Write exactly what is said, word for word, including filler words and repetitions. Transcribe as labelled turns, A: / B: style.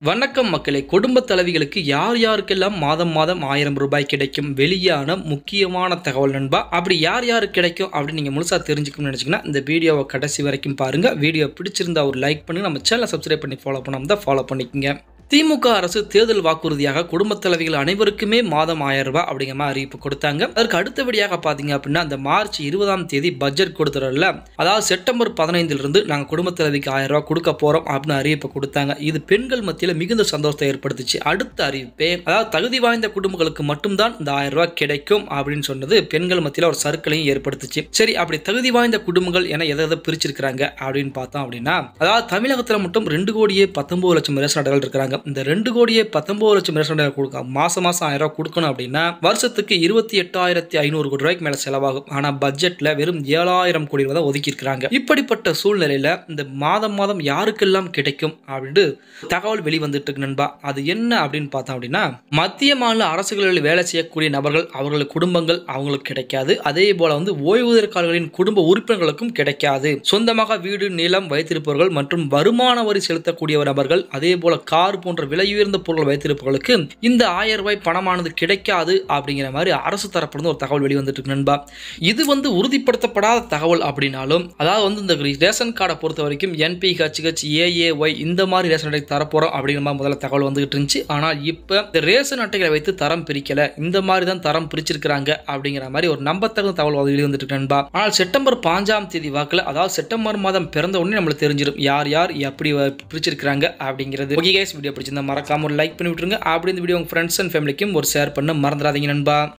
A: வணக்கம் மக்களே. குடும்பத் தலைவிகளுக்கு யார் யாருக்கெல்லாம் மாதம் மாதம் ஆயிரம் ரூபாய் கிடைக்கும் வெளியான முக்கியமான தகவல் நண்பா. அப்படி யார் யாருக்கு கிடைக்கும் அப்படின்னு நீங்கள் முழுசாக தெரிஞ்சுக்கணும்னு நினச்சிங்கன்னா இந்த வீடியோவை கடைசி வரைக்கும் பாருங்கள். வீடியோ பிடிச்சிருந்தா ஒரு லைக் பண்ணி நம்ம சேனலை சப்ஸ்கிரைப் பண்ணி ஃபாலோ பண்ணாமல் தான் ஃபாலோ பண்ணிக்கோங்க. திமுக அரசு தேர்தல் வாக்குறுதியாக குடும்பத் தலைவிகள் அனைவருக்குமே மாதம் ஆயிரம் ரூபாய் அப்படிங்கிற மாதிரி அறிவிப்பு கொடுத்தாங்க. அதற்கு அடுத்தபடியாக பார்த்தீங்க அப்படின்னா அந்த மார்ச் இருபதாம் தேதி பட்ஜெட் கொடுத்துறதுல, அதாவது செப்டம்பர் பதினைந்துல இருந்து நாங்கள் குடும்பத் தலைவிக்கு ஆயிரம் ரூபாய் கொடுக்க போறோம் அப்படின்னு அறிவிப்பு கொடுத்தாங்க. இது பெண்கள் மத்தியில் மிகுந்த சந்தோஷத்தை ஏற்படுத்துச்சு. அடுத்த அறிவிப்பே, அதாவது தகுதி வாய்ந்த குடும்பங்களுக்கு மட்டும்தான் இந்த ஆயிரம் ரூபாய் கிடைக்கும் அப்படின்னு சொன்னது பெண்கள் மத்தியில் ஒரு சர்க்கிளையும் ஏற்படுத்துச்சு. சரி, அப்படி தகுதி வாய்ந்த குடும்பங்கள் என எதை எதை பிரிச்சிருக்கிறாங்க அப்படின்னு பார்த்தோம் அப்படின்னா, அதாவது தமிழகத்தில் மட்டும் ரெண்டு கோடியே பத்தொன்பது லட்சம் ரேஷன் அட்டைகள் இருக்கிறாங்க. இந்த ரெண்டு கோடியே பத்தொன்பது லட்சம் ரேஷன் அட்டைகள் கொடுக்க மாசம் மாசம் ஆயிரம் ரூபாய் கொடுக்கணும் அப்படின்னா வருஷத்துக்கு இருபத்தி எட்டாயிரத்தி ஐநூறு கோடி ரூபாய்க்கு மேல செலவாகும். ஆனா பட்ஜெட்ல வெறும் ஏழாயிரம் கோடி ரூபாய் ஒதுக்கி இருக்கிறாங்க. இப்படிப்பட்ட சூழ்நிலையில இந்த மாதம் மாதம் யாருக்கெல்லாம் கிடைக்கும் அப்படின்னு தகவல் வெளிவந்துட்டு இருக்கு நண்பா. அது என்ன அப்படின்னு பார்த்தோம் அப்படின்னா, மத்திய மாநில அரசுகளில் வேலை செய்யக்கூடிய நபர்கள், அவர்களுக்கு குடும்பங்கள் அவங்களுக்கு கிடைக்காது. அதே போல வந்து ஓய்வூதியர்களின் குடும்ப உறுப்பினர்களுக்கும் கிடைக்காது. சொந்தமாக வீடு நிலம் வைத்திருப்பவர்கள் மற்றும் வருமான வரி செலுத்தக்கூடிய நபர்கள், அதே போல கார் போன்ற விலை உயர்ந்த பொருள் வைத்திருப்பவர்களுக்கு இந்த ஆயிரம் ரூபாய் பணமானது கிடைக்காது அப்படிங்கிற மாதிரி அரசு தரப்பிலிருந்து ஒரு தகவல் வெளிவந்துட்டு இருக்கு நண்பா. இது வந்து உறுதிப்படுத்தப்படாத தகவல் அப்படின்னாலும், அதாவது வந்து இந்த ரேஷன் கார்டை பொறுத்த வரைக்கும் என்பி ஹெச்ஹெச் ஏஏஒய் இந்த மாதிரி ரேஷன் அட்டை தரப்போறோம் அப்படிங்கிற மாதிரி முதல்ல தகவல் வந்துகிட்டு இருந்துச்சு. ஆனால் இப்ப இந்த ரேஷன் அட்டைகளை வைத்து தரம் பிரிக்கல, இந்த மாதிரி தான் தரம் பிரிச்சிருக்கிறாங்க அப்படிங்கிற மாதிரி ஒரு நம்பத்தகுந்த தகவல் வெளிவந்துட்டு இருக்கு நண்பா. ஆனால் செப்டம்பர் பாஞ்சாம் தேதி வாக்குல, அதாவது செப்டம்பர் மாதம் பிறந்த உடனே நம்மளுக்கு தெரிஞ்சிடும் யார் யார் எப்படி பிரிச்சிருக்கிறாங்க அப்படிங்கிறது. ஓகே கைஸ், வீடியோ பிடிச்சிருந்தா மறக்காம ஒரு லைக் பண்ணி விட்டுருங்க. அப்படி இந்த வீடியோ உங்க ஃப்ரெண்ட்ஸ் அண்ட் ஃபேமிலிக்கும் ஒரு ஷேர் பண்ண மறந்துடாதீங்க நண்பா.